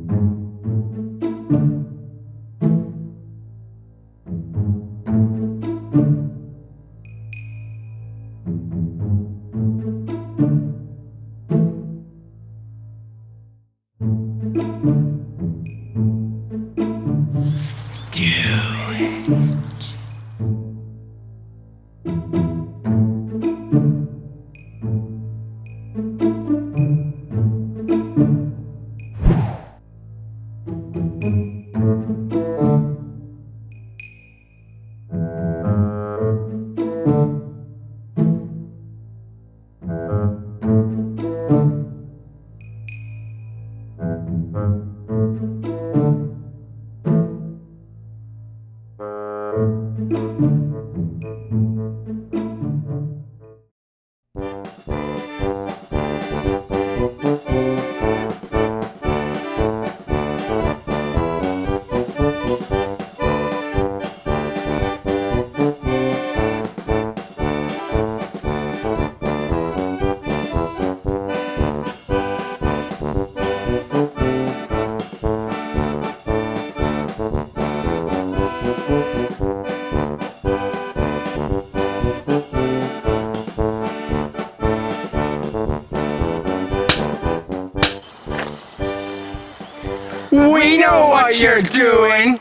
We know what you're doing!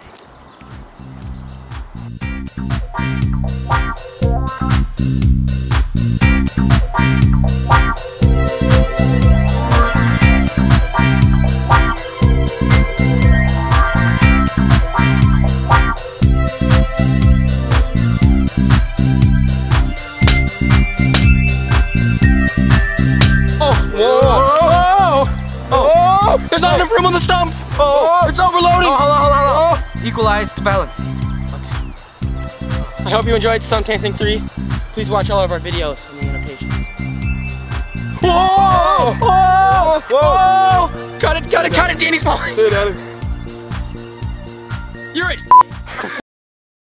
There's not enough room on the stump! It's overloading! Hold on. Equalize the balance. I hope you enjoyed Stump Dancing 3. Please watch all of our videos for the annotations. Whoa! Whoa! Whoa! Cut it, Danny's falling! Say it, Daddy. You're it!